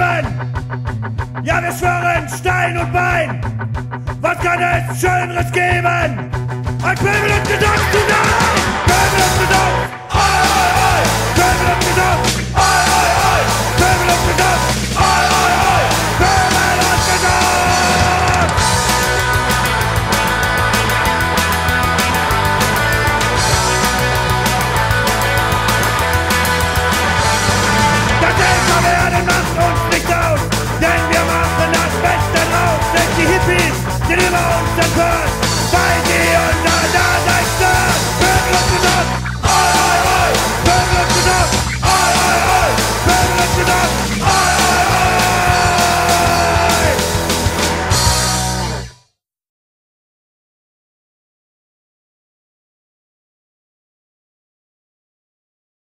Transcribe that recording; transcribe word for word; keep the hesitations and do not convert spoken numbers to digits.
leben. Ja, wir schwören Stein und Bein. Was kann es Schöneres geben? Ein Pöbel und Gesocks zusammen! Pöbel und Gesocks! Oi, oi, oi! Pöbel und Gesocks!